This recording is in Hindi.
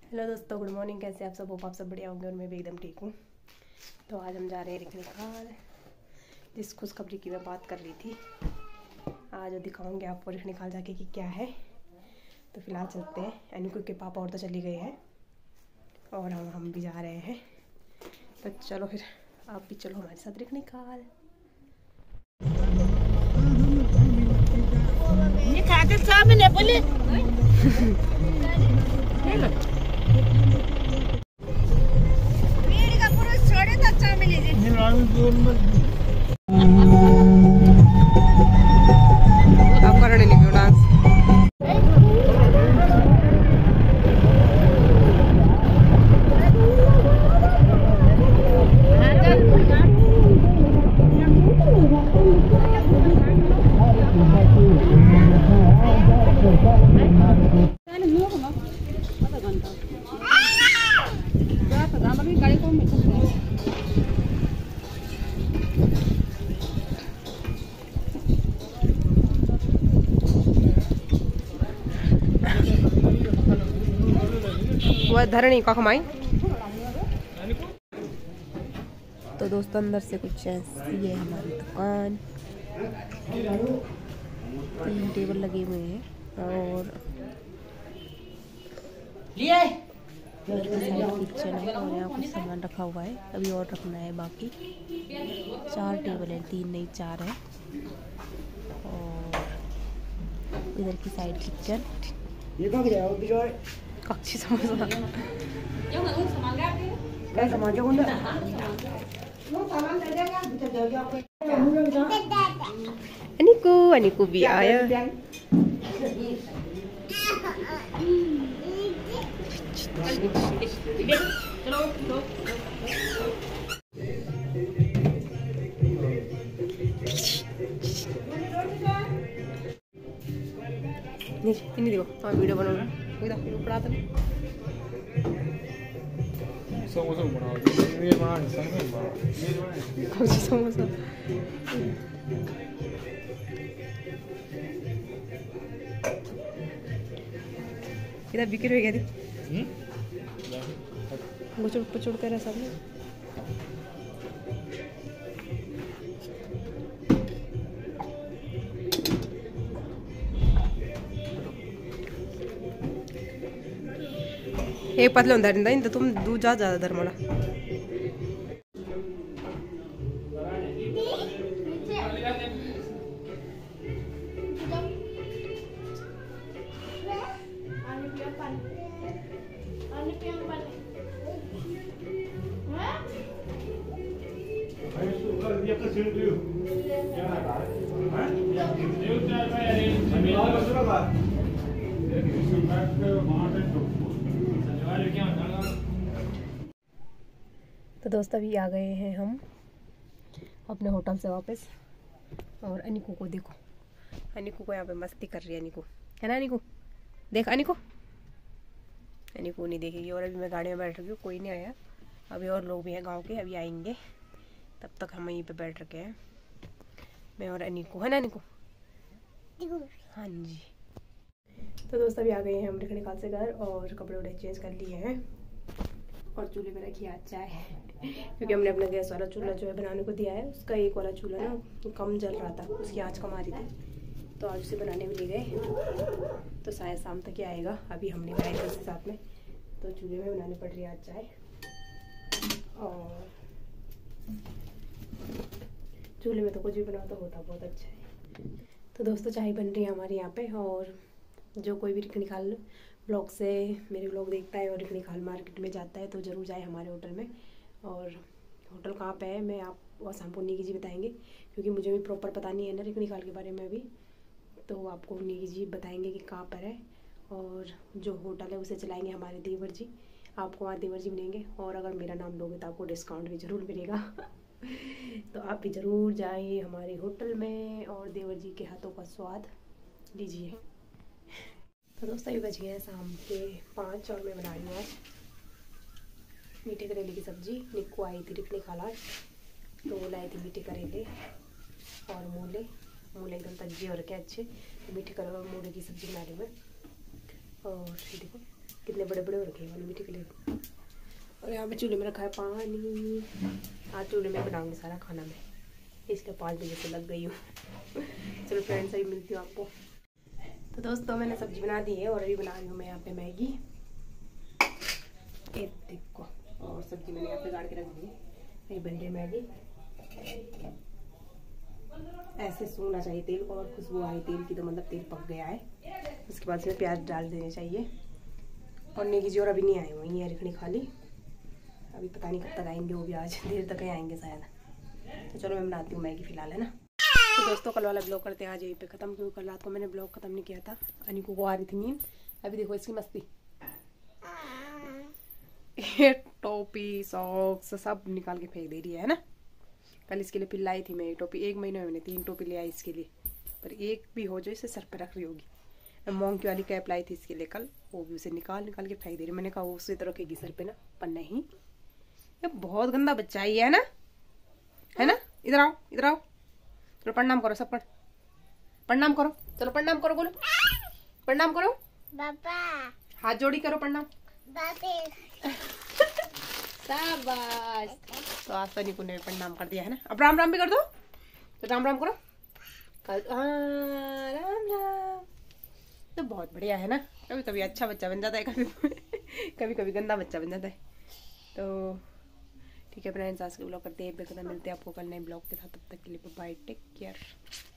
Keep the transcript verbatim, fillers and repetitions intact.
हेलो दोस्तों, गुड मॉर्निंग। कैसे आप सब? होप आप सब बढ़िया होंगे और मैं भी एकदम ठीक हूँ। तो आज हम जा रहे हैं रिखनिखाल, जिस खुशखबरी की मैं बात कर रही थी। आज दिखाऊंगे आपको रिखनिखाल जाके कि क्या है। तो फिलहाल चलते हैं। अनिकू के पापा और तो चली गए हैं और हम हम भी जा रहे हैं। तो चलो फिर आप भी चलो हमारे साथ रिखनिखाल। ये खाते सामने बोले आप करने नहीं क्यों डांस? वह धरणी का कमाई। तो दोस्तों अंदर से कुछ ऐसी है हमारी दुकान। तीन टेबल लगे हुए हैं और किचन है और यहाँ कुछ सामान रखा हुआ है। अभी और रखना है बाकी। चार टेबल है, तीन नहीं चार है। और इधर की साइड किचन। कच्ची समोसा अनिकू अनिकू भी आया। ini देखो, हाँ वीडियो बना रहा है। इधर पड़ा था समोसा बनाओ, ये बना नहीं समोसा बनाओ। कौन सी समोसा? इधर बिक्री हो गया थी। हम्म गुचुड़ पुचुड़ कर सब ने। एक पतले होता है इंदा तुम दू जा ज्यादा धर्मड़ा। तो दोस्त अभी आ गए हैं हम अपने होटल से वापस। और अनिकू को देखो, अनिकू को यहाँ पे मस्ती कर रही है। अनिकू है ना? अनिकू देख, अनिकू अनिकू नहीं देखेगी। और अभी मैं गाड़ी में बैठ रही हूँ, कोई नहीं आया। अभी और लोग भी हैं गांव के, अभी आएंगे। तब तक हम यहीं पे बैठ रखे हैं, मैं और अनिकू। है ना अनिकू? हाँ जी। तो दोस्त अभी आ गए हैं हम रिखनिखाल से घर और कपड़े वपड़े चेंज कर लिए हैं। और चूल्हे पे रखी आज चाय क्योंकि हमने अपना गैस वाला चूल्हा जो है बनाने को दिया है। उसका एक वाला चूल्हा ना कम जल रहा था, उसकी आँच कम आ रही थी। तो आज उसे बनाने में ले गए, तो शायद शाम तक ही आएगा। अभी हमने बनाया उसके साथ में, तो चूल्हे में बनानी पड़ रही है आज चाय। और चूल्हे में तो कुछ भी बनाओ तो होता बहुत अच्छा है। तो दोस्तों चाय बन रही है हमारे यहाँ पे। और जो कोई भी रिखनिखाल ब्लॉग से मेरे ब्लॉग देखता है और रिखनिखाल मार्केट में जाता है तो ज़रूर जाए हमारे होटल में। और होटल कहाँ पे है मैं आप और हमको निकी जी बताएंगे, क्योंकि मुझे भी प्रॉपर पता नहीं है ना रिखनिखाल के बारे में अभी। तो आपको निकी जी बताएंगे कि कहाँ पर है। और जो होटल है उसे चलाएंगे हमारे देवर जी। आपको वहाँ देवर जी मिलेंगे। और अगर मेरा नाम लोगे तो आपको डिस्काउंट भी ज़रूर मिलेगा। तो आप भी ज़रूर जाइए हमारे होटल में और देवर जी के हाथों का स्वाद लीजिए। तो दोस्तों ये बज गए हैं शाम के पाँच और मैं बना रही हूँ आज मीठे करेले की सब्ज़ी। निक्कू आई थी रिखनिखाल आज, तो लाई थी मीठे करेले और मूले। मूले एकदम तज्जे और के अच्छे। तो मीठे करेले और मूले की सब्ज़ी बना रही हूँ मैं। और देखो कितने बड़े बड़े हो रखे हैं वाले मीठे के लिए। और यहाँ पे चूल्हे में रखा है पानी। आज चूल्हे में बनाऊंगी सारा खाना मैं, इसके पाँच बजे से लग गई हूँ। चलो फ्रेंड्स अभी मिलती हूँ आपको। तो दोस्तों मैंने सब्जी बना दी है और अभी बना रही हूँ मैं यहाँ पे मैगी। एक देखो, और सब्जी मैंने यहाँ पे गाड़ के रख दी है। ये बन रही मैगी। ऐसे सूंघना चाहिए तेल को, और खुशबू आई तेल की तो मतलब तेल पक गया है। उसके बाद इसमें प्याज डाल देने चाहिए। और नेगी जी और अभी नहीं आए हुए हैं रिखनी खाली, अभी पता नहीं कब तक आएंगे वो भी, आज देर तक ही आएंगे शायद। तो चलो मैं बनाती हूँ मैगी फिलहाल, है ना। तो दोस्तों कल वाला ब्लॉग करते हैं आज यहीं पे ख़त्म, क्योंकि कल रात को मैंने ब्लॉग ख़त्म नहीं किया था। अनिको को आ रही थी नींद। अभी देखो इसकी मस्ती, ये टोपी सॉक्स सब निकाल के फेंक दे रही है ना। कल इसके लिए फिर लाई थी मैं एक टोपी, एक महीने में मैंने तीन टोपी ले आई इसके लिए, पर एक भी हो जाए इसे सर पे रख रही होगी। मैं मोंग की वाली कैप लाई थी इसके लिए कल, वो भी उसे निकाल निकाल के फेंक दे रही। मैंने कहा वो उसे तो रखेगी सर पे ना, पर नहीं, ये बहुत गंदा बच्चा ही है ना, है ना। इधर आओ इधर आओ, चलो प्रणाम करो सब, प्रणाम करो, चलो प्रणाम करो, बोलो प्रणाम करो पापा, हाथ जोड़ी करो प्रणाम। शाबाश। तो आज तो निकू ने प्रणाम कर दिया है ना, अब राम राम भी कर दो, तो राम राम करो। कल हाँ राम राम, तो बहुत बढ़िया है ना। कभी कभी अच्छा बच्चा बन जाता है, कभी कभी कभी गंदा बच्चा बन जाता है। तो ठीक है फ्रेंड्स, आज के ब्लॉग करते हैं, मिलते हैं आपको कल नए ब्लॉग के साथ। तब तक के लिए बाय, टेक केयर।